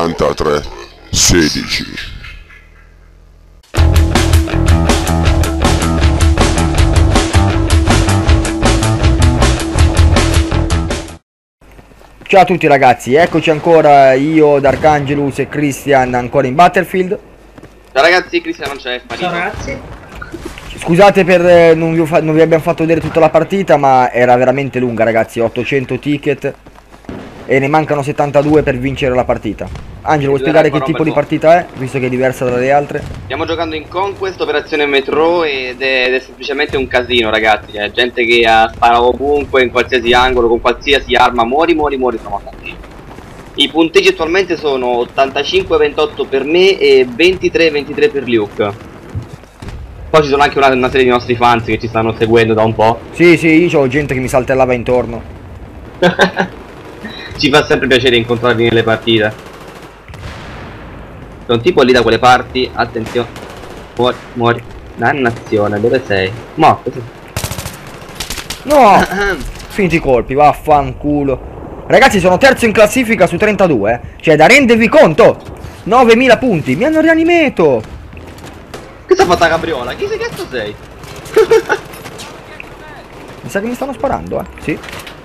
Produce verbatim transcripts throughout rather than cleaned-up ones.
quarantatré sedici. Ciao a tutti ragazzi, eccoci ancora io, Darkangelus e Christian ancora in Battlefield. Ciao ragazzi, Christian non c'è, è sparito. Ciao ragazzi. Scusate per eh, non, vi non vi abbiamo fatto vedere tutta la partita, ma era veramente lunga ragazzi, ottocento ticket e ne mancano settantadue per vincere la partita. Angelo, vuoi spiegare che tipo di partita è, visto che è diversa dalle altre? Stiamo giocando in Conquest, operazione Metro, ed è, ed è semplicemente un casino ragazzi. C'è gente che uh, spara ovunque, in qualsiasi angolo, con qualsiasi arma, muori, muori, muori, siamo tanti. I punteggi attualmente sono ottantacinque ventotto per me e ventitré ventitré per Luke. Poi ci sono anche una, una serie di nostri fans che ci stanno seguendo da un po'. Sì, sì, io ho gente che mi saltellava intorno. Ci fa sempre piacere incontrarli nelle partite. C'è un tipo lì da quelle parti, attenzione. Muori, muori. Dannazione, dove sei? Morto, sì. No! Finiti i colpi, vaffanculo. Ragazzi, sono terzo in classifica su trentadue, eh. Cioè, da rendervi conto! novemila punti, mi hanno rianimato! Che sta fatta capriola? Chi sei cazzo sei? Mi sa che mi stanno sparando, eh. Sì.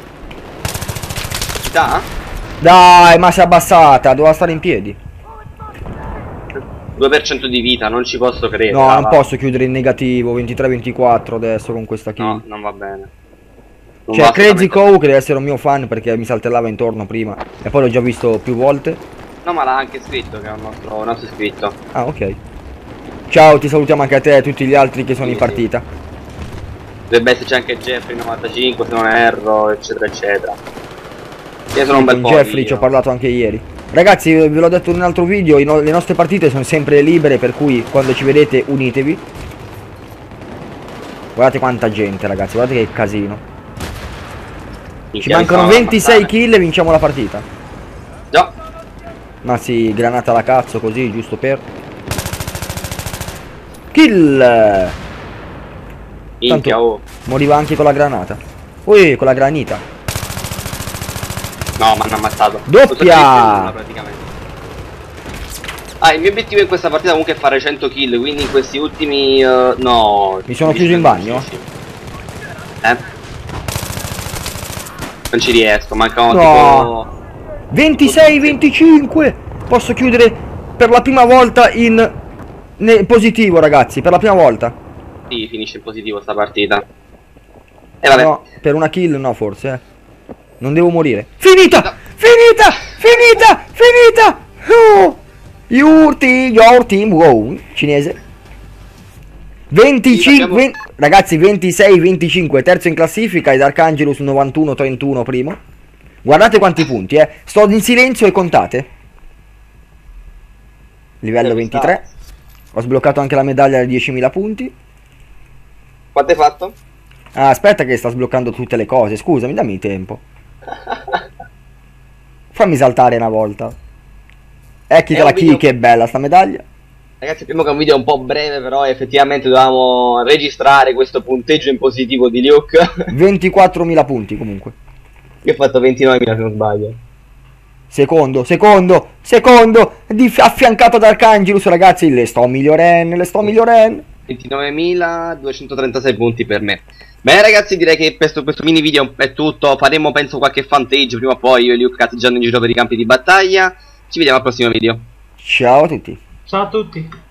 Da? Dai, ma si è abbassata, doveva stare in piedi. due per cento di vita, non ci posso credere. No, ah, non va. posso chiudere in negativo, ventitré ventiquattro adesso con questa kill. No, non va bene. Non C'è va Crazy assolutamente- Cow che deve essere un mio fan perché mi saltellava intorno prima. E poi l'ho già visto più volte. No, ma l'ha anche scritto che è un nostro, un nostro iscritto. Ah, ok. Ciao, ti salutiamo anche a te e a tutti gli altri che sono Sì, in sì. partita. Dovrebbe esserci anche Jeffrey novantacinque se non erro, eccetera eccetera. Io sono un bel Con po' Jeffrey io. ci ho parlato anche ieri. Ragazzi, ve l'ho detto in un altro video, i no- le nostre partite sono sempre libere, per cui quando ci vedete unitevi. Guardate quanta gente ragazzi, guardate che casino. Ci Minchia, mi mancano stanno ventisei ammazzando. kill e vinciamo la partita. Già. Ma sì, granata alla cazzo così, giusto per... Kill! Minchia, Tanto- oh. Moriva anche con la granata. Ui, con la granita. No, mi hanno ammazzato. Doppia! Sono stato in praticamente. Ah, il mio obiettivo in questa partita comunque è fare cento kill, quindi in questi ultimi... Uh, no... Mi sono chiuso in bagno? Eh? Non ci riesco, mancano No. tipo... ventisei venticinque! Posso chiudere per la prima volta in... ne- positivo ragazzi, per la prima volta. Sì, finisce in positivo sta partita. E vabbè. No, per una kill no forse, eh. Non devo morire. Finita! Finita! Finita! Finita! Oh! Your team, your team, wow, cinese. venticinque, Sì, ragazzi, ventisei venticinque, terzo in classifica e Darkangelus novantuno trentuno primo. Guardate quanti punti, eh. Sto in silenzio e contate. Livello ventitré. Ho sbloccato anche la medaglia da diecimila punti. Quanto hai fatto? Ah, aspetta che sta sbloccando tutte le cose. Scusami, dammi tempo. Fammi saltare una volta. Ecchita È la un video- key, che bella sta medaglia. Ragazzi, prima che è un video un po' breve, però effettivamente dovevamo registrare questo punteggio in positivo di Luke. ventiquattromila punti comunque. Io ho fatto ventinovemila se non sbaglio. Secondo, secondo, secondo. Di affiancato da Arcangelus, ragazzi. Le sto migliorando, le sto migliorando. ventinovemiladuecentotrentasei punti per me. Bene ragazzi, direi che questo, questo mini video è tutto. Faremo penso qualche fantage prima o poi, io e Luke cazzeggiando in giro per i campi di battaglia. Ci vediamo al prossimo video. Ciao a tutti. Ciao a tutti.